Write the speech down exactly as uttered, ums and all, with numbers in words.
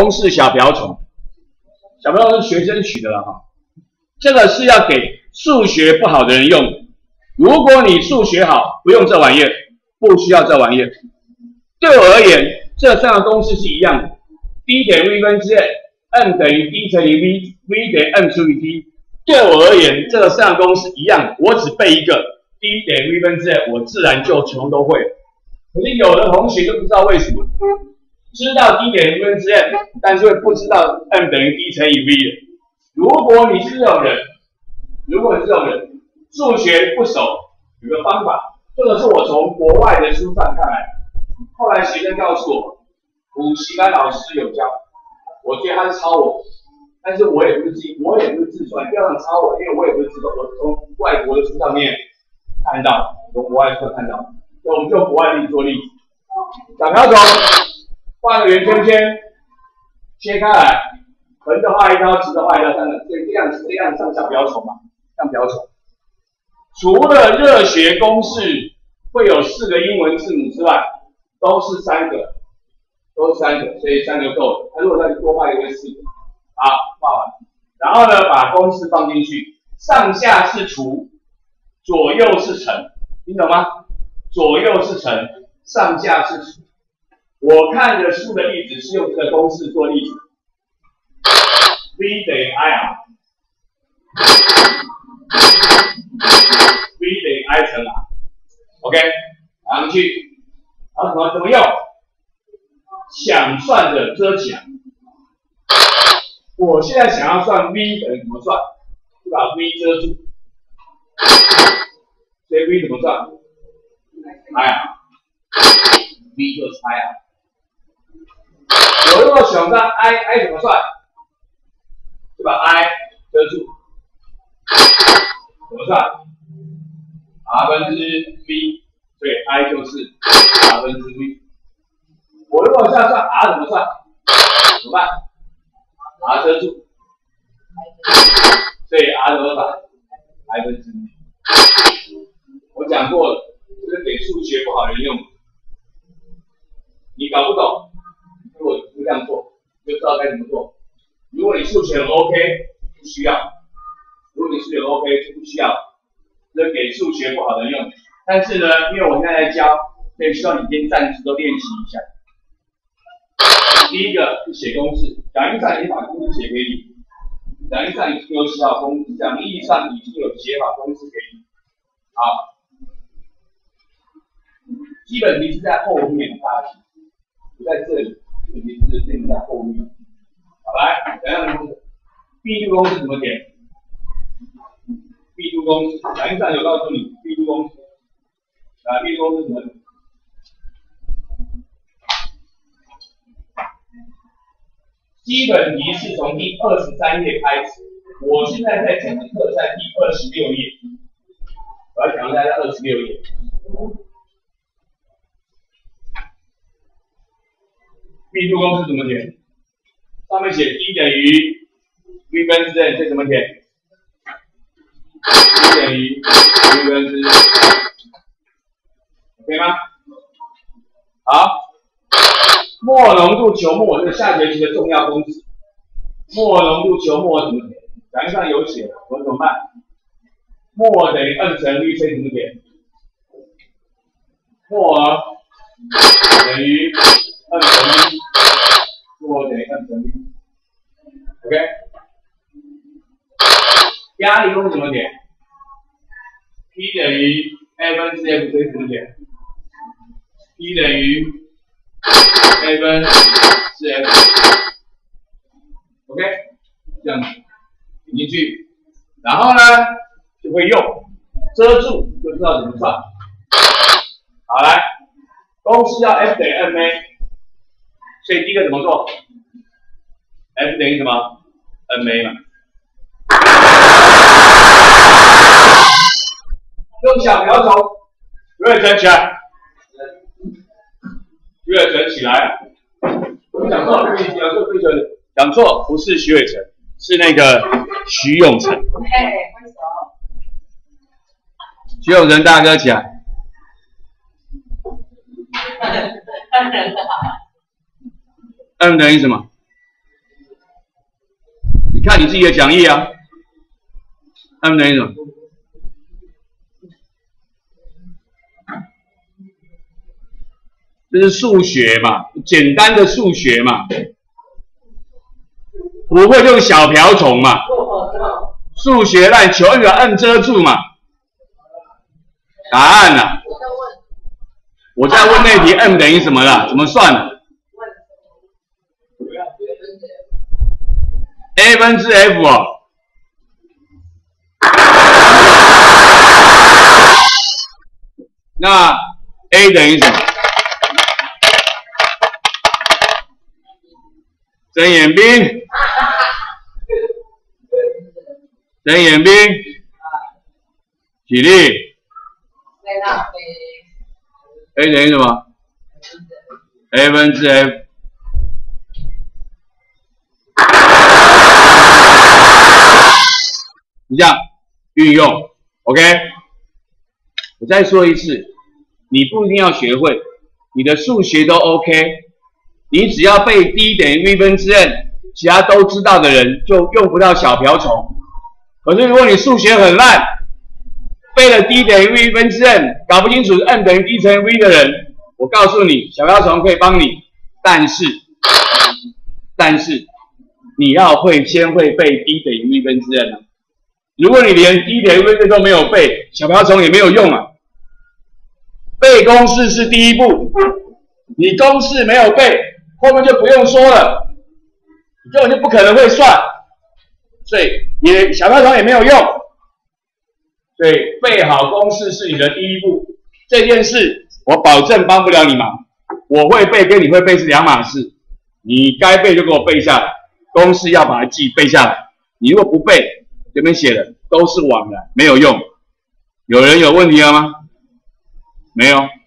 公式小瓢虫，小瓢虫是学生取的了哈。这个是要给数学不好的人用。如果你数学好，不用这玩意儿，不需要这玩意儿。对我而言，这三个公式是一样的 ，d 等于 v 分之 m，m 等于 d 乘以 v，v 等于 m 除以 t。对我而言，这个三个公式一样的，我只背一个 d 等于 v 分之 m，我自然就全都会了。可是有的同学就不知道为什么，知道 d 等于 v 分之 m， 但是会不知道 m 等于 d 乘以 v 的。如果你是这种人，如果你是这种人，数学不熟，有个方法，这个是我从国外的书上看来，后来学生告诉我，补习班老师有教，我觉得他是抄我，但是我也不是自己，我也不是自传，不要想抄我，因为我也不是自传，我从外国的书上面看到，从国外书上看到，所以我们就国外例子做例子，小瓢虫画个圆圈圈，切开来。横的画一刀，直的画一刀，三个，所以这样这样像小瓢虫嘛，像瓢虫。除了热学公式会有四个英文字母之外，都是三个，都是三个，所以三个够了。它如果再多画一个四个，好，画完。然后呢，把公式放进去，上下是除，左右是乘，听懂吗？左右是乘，上下是除。我看的书的例子是用这个公式做例子。V 等于 I R， V 等于 I 乘 R，OK， 打上去，然后怎么怎么用？想算的遮起来。我现在想要算 V 等于怎么算？就把 V 遮住。所以 V 怎么算 ？I R，V 就是 I R。我如果想算 I，I 怎么算？就把 I 遮住，怎么算 ？R 分之 V， 所以 I 就是 R 分之 V。我如果想算 R 怎么算？怎么办 ？R 遮住，所以 R 怎么算 ？I 分之 V。我讲过了，这是给数学不好的人用。你搞不懂，如果不这样做，就知道该怎么做。如果你数学很 OK， 不需要；如果你数学很 OK， 就不需要。这是给数学不好的人用。但是呢，因为我现在在教，所以希望你今天暂时都练习一下。第一个是写公式，讲义上已经把公式写给你，讲义上已经有写好公式，讲义上已经有写好公式给你。好，基本题是在后面答题，不在这里，基本题是定在后面。好，来，怎样的公式？密度公式怎么填？密度公式，讲义上有告诉你密度公式。啊，密度公式怎么填？基本题是从第二十三页开始，我现在在讲的课在第二十六页，我要讲的在二十六页。密度公式怎么填？上面写 d 等于 v 分之 n， 这怎么填 ？d 等于 v 分之 ，OK 吗？好，墨浓度求墨，这是下学期的重要公式。墨浓度求墨怎么填？讲义上有写，我怎么办？墨等于 m 乘 v， 所以怎么填？墨等于 m 乘 v。墨等于 m 乘 v，OK。压力公式怎么填 ？P 等于 A 分之 F， 所以怎么填 ？P 等于 A 分之 F，OK， 这样子点进去，然后呢就会用遮住，就知道怎么算。好，来，公式要 F 等于 M A。所以第一个怎么做 ？F 等于什么 ？M A 嘛。用小瓢虫，越整起来，越整起来。我讲错，对不起，讲错，对不起，讲错，不是徐伟成，是那个徐永成。 哎，挥手。 徐永成大哥起来。M 等于什么看你自己的讲义啊 ，m 等于什么？这是数学嘛，简单的数学嘛，不会用小瓢虫嘛，数学烂，求一个 m 遮住嘛。答案呢、啊？我在问那题 m 等于什么了？怎么算的 ？a 分之 f 哦。那 a 等于什么？睁眼兵，睁眼兵，起立。a 等于什么 ？a 分之 f。你这样运用 ，OK？ 我再说一次，你不一定要学会，你的数学都 OK。你只要背 d 等于 v 分之 n， 其他都知道的人就用不到小瓢虫。可是如果你数学很烂，背了 d 等于 v 分之 n， 搞不清楚 n 等于 d 乘以 v 的人，我告诉你，小瓢虫可以帮你，但是，但是你要会先会背 d 等于 v 分之 n 啊。如果你连 d 等于 v 分之 n 都没有背，小瓢虫也没有用啊。背公式是第一步，你公式没有背，后面就不用说了，你根本就不可能会算，所以也小瓢虫也没有用。所以背好公式是你的第一步，这件事我保证帮不了你忙。我会背跟你会背是两码事，你该背就给我背下来，公式要把它记背下来。你如果不背，这边写的都是枉然，没有用。有人有问题了吗？没有。